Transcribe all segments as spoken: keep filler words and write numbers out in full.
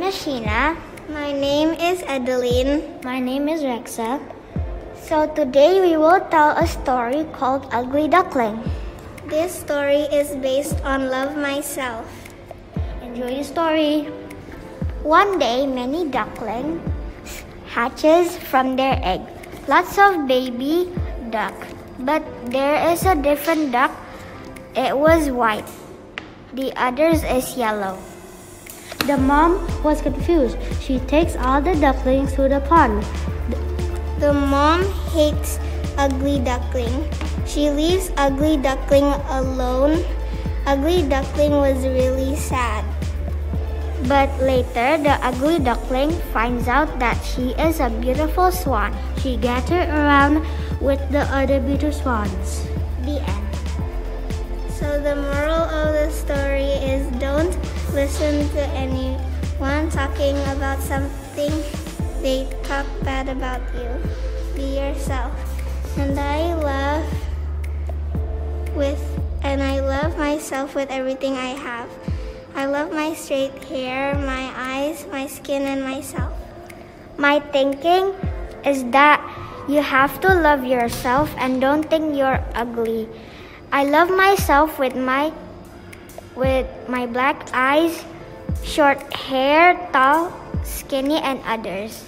is Sheena. My name is Adeline. My name is Rexa. So today we will tell a story called Ugly Duckling. This story is based on Love Myself. Enjoy the story. One day, many ducklings hatches from their egg. Lots of baby duck. But there is a different duck. It was white. The others is yellow. The mom was confused. She takes all the ducklings to the pond. The mom hates Ugly Duckling. She leaves Ugly Duckling alone. Ugly Duckling was really sad. But later, the ugly duckling finds out that she is a beautiful swan. She gathered around with the other beautiful swans. The end. So the moral of the story is don't listen to anyone talking about something they talk bad about you. Be yourself. And I love with and I love myself with everything I have. I love my straight hair, my eyes, my skin, and myself. My thinking is that you have to love yourself and don't think you're ugly. I love myself with my with my black eyes, short hair, tall, skinny, and others.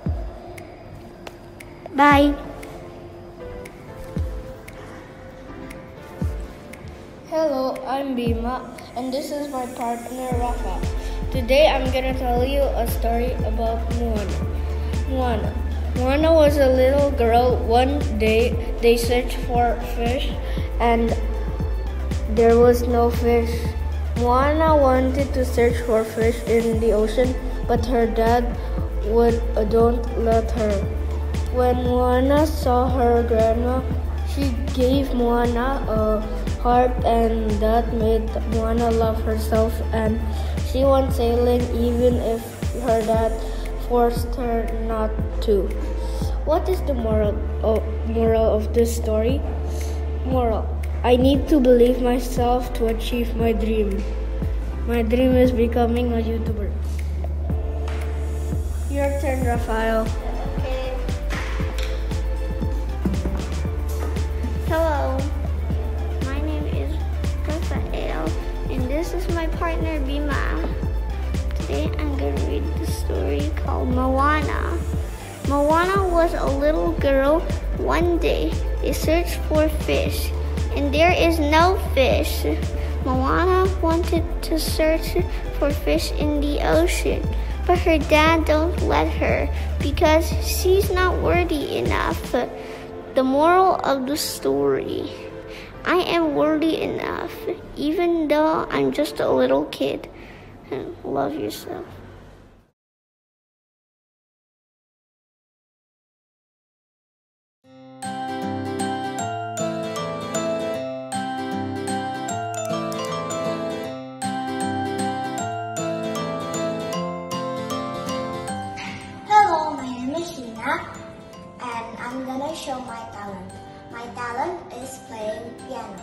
Bye. Hello, I'm Bima, and this is my partner Rafa. Today I'm gonna tell you a story about Moana. Moana. Moana was a little girl. One day they searched for fish and there was no fish. Moana wanted to search for fish in the ocean, but her dad would uh, don't let her. When Moana saw her grandma, she gave Moana a heart, and that made Moana love herself, and she went sailing even if her dad forced her not to. What is the moral of, moral of this story? Moral: I need to believe myself to achieve my dream. My dream is becoming a YouTuber. Your turn, Rafael. Okay. Hello. My name is Rafael, and this is my partner Bima. Today I'm gonna read the story called Moana. Moana was a little girl. One day they searched for fish, and there is no fish. Moana wanted to search for fish in the ocean, but her dad don't let her because she's not worthy enough. The moral of the story: I am worthy enough, even though I'm just a little kid. Love yourself. Hello, my name is Sheena, and I'm gonna show my talent. My talent is playing piano.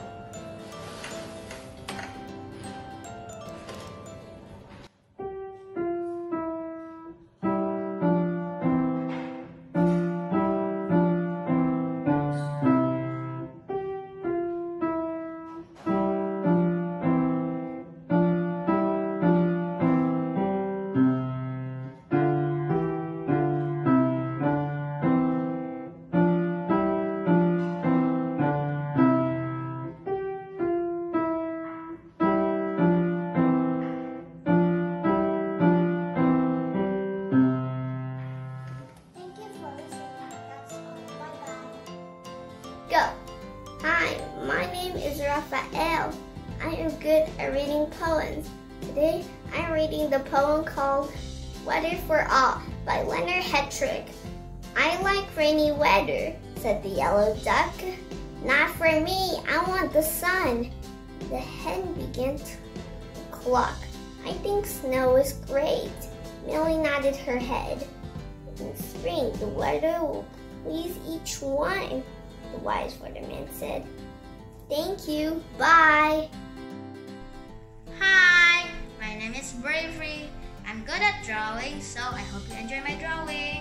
Go. Hi, my name is Rafael. I am good at reading poems. Today, I'm reading the poem called Weather for All by Leonard Hetrick. I like rainy weather, said the yellow duck. Not for me, I want the sun. The hen began to cluck. I think snow is great. Millie nodded her head. In spring, the weather will please each one, the wise weatherman said. Thank you, bye. Hi, my name is Bravery. I'm I'm good at drawing, so I hope you enjoy my drawing.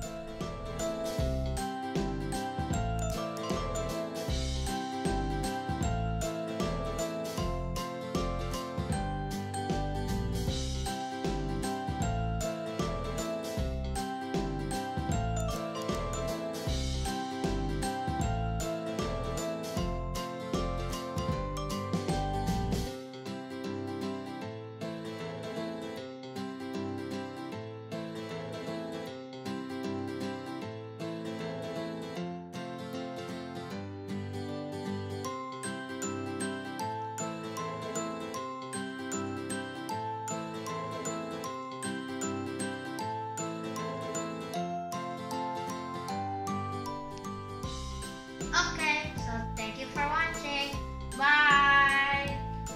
Okay, so thank you for watching. Bye!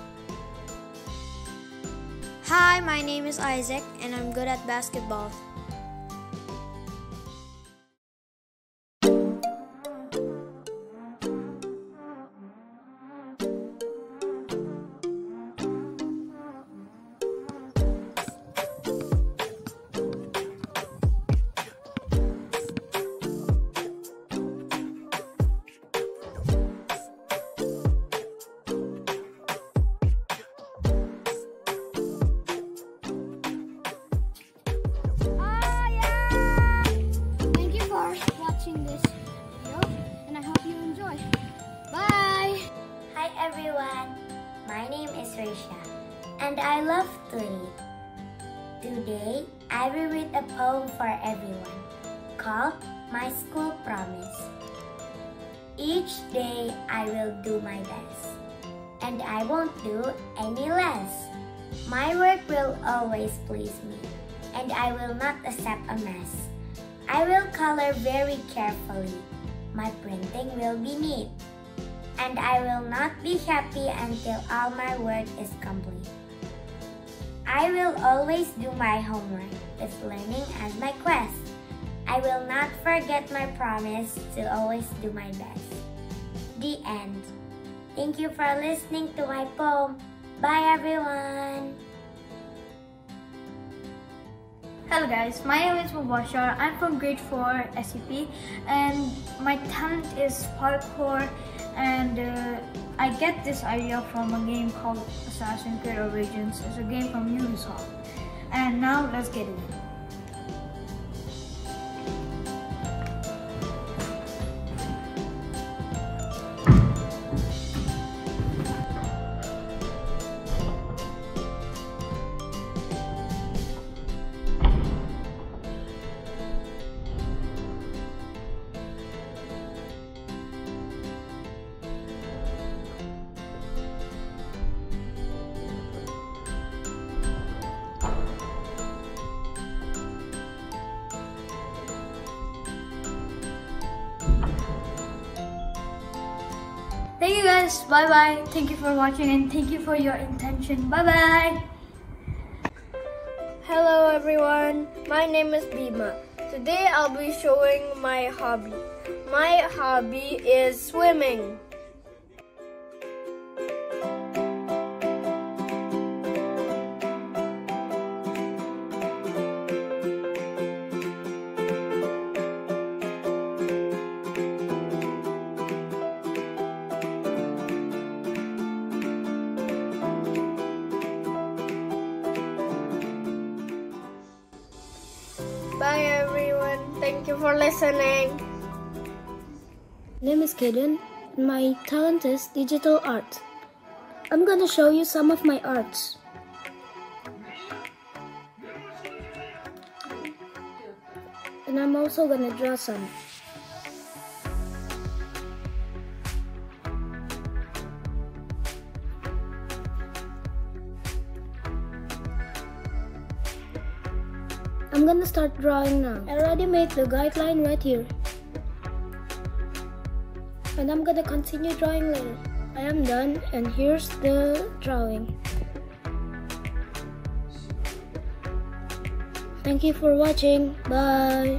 Hi, my name is Isaac and I'm good at basketball. This video, and I hope you enjoy. Bye! Hi everyone, my name is Risha and I love to read. Today, I will read a poem for everyone called My School Promise. Each day I will do my best and I won't do any less. My work will always please me and I will not accept a mess. I will color very carefully. My printing will be neat. And I will not be happy until all my work is complete. I will always do my homework with learning as my quest. I will not forget my promise to always do my best. The end. Thank you for listening to my poem. Bye everyone! Hello guys, my name is Mubashar. I'm from grade four S C P and my talent is parkour, and uh, I get this idea from a game called Assassin's Creed Origins. It's a game from Ubisoft. And now let's get it. Thank you guys. Bye bye. Thank you for watching and thank you for your attention. Bye bye. Hello everyone. My name is Bima. Today I'll be showing my hobby. My hobby is swimming. Bye everyone. Thank you for listening. My name is Kaden and my talent is digital art. I'm gonna show you some of my arts. And I'm also gonna draw some. I'm gonna start drawing now. I already made the guideline right here. And I'm gonna continue drawing later. I am done and here's the drawing. Thank you for watching. Bye.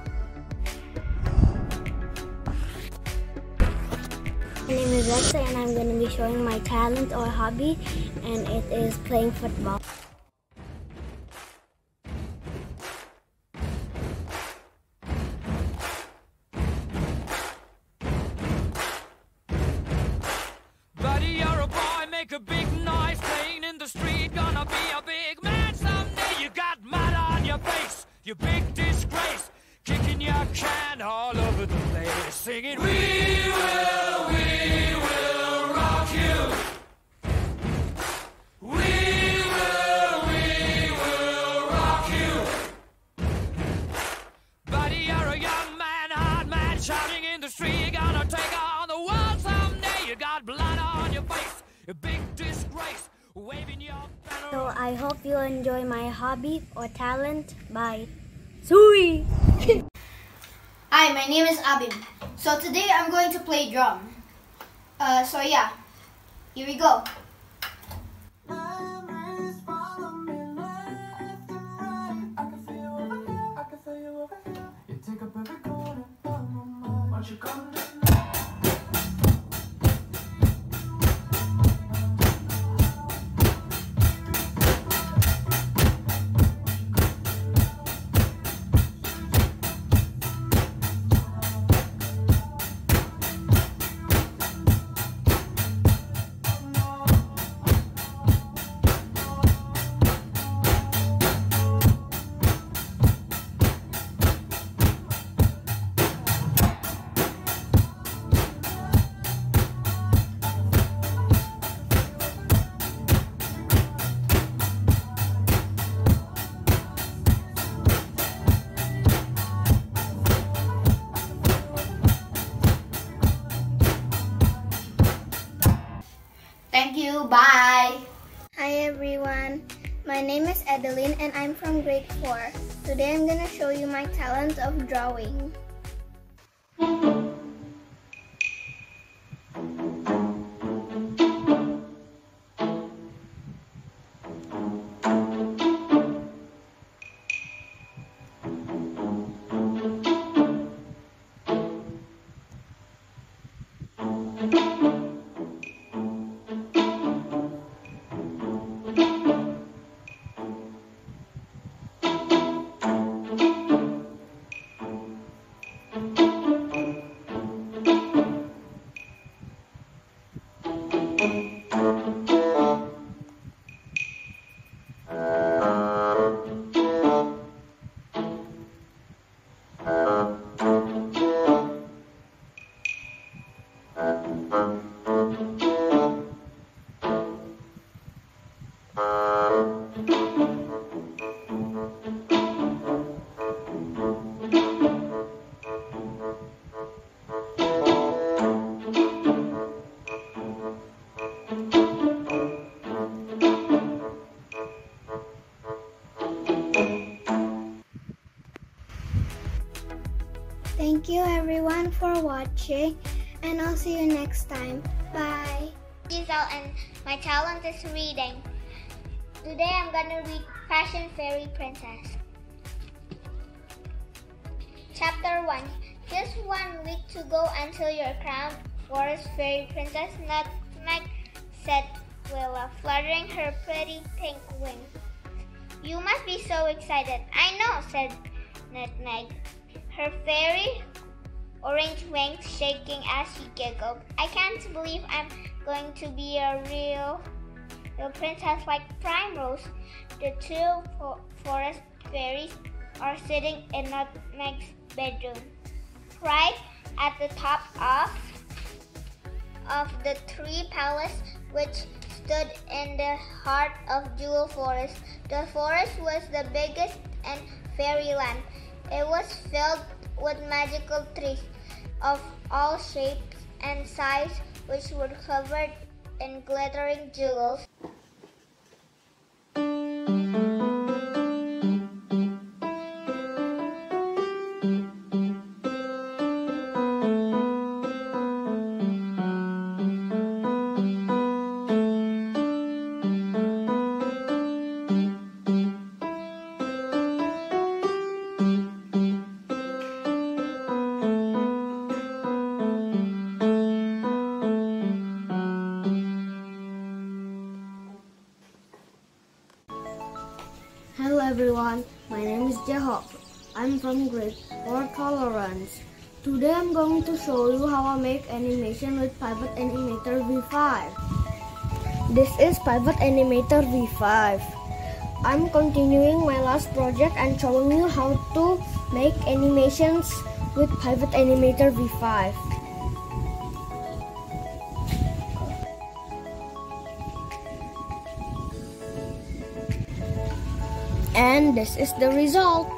My name is Lexa and I'm going to be showing my talent or hobby, and it is playing football. make a big noise playing in the street. Gonna be a big man someday. You got mud on your face, you big disgrace. Kicking your can all over the place, singing, we will, we will rock you. We will, we will rock you. Buddy, you're a young man, hard man, shouting in the street. You're gonna take on the world someday. You got blood on your face, a big disgrace, waving your banner. So I hope you enjoy my hobby or talent by Sui. Hi, my name is Abim. So today I'm going to play drum. Uh, so yeah, here we go. Thank you, bye! Hi everyone, my name is Adeline and I'm from grade four. Today I'm gonna show you my talent of drawing. Thank you everyone for watching and I'll see you next time. Bye. Giselle and my talent is reading. Today I'm gonna read Fashion Fairy Princess. Chapter one. Just one week to go until you're crowned Forest Fairy Princess, Nutmeg, said Willa, fluttering her pretty pink wings. You must be so excited. I know, said Nutmeg, her fairy orange wings shaking as she giggled. I can't believe I'm going to be a real, real princess like Primrose. The two fo forest fairies are sitting in Nutmeg's bedroom, right at the top of, of the tree palace which stood in the heart of Jewel Forest. The forest was the biggest in fairyland. It was filled with magical trees of all shapes and sizes which were covered in glittering jewels. Hello everyone, my name is Jehop. I'm from grade four Tolerance. Today I'm going to show you how I make animation with Pivot Animator V five. This is Pivot Animator V five. I'm continuing my last project and showing you how to make animations with Pivot Animator V five. And this is the result.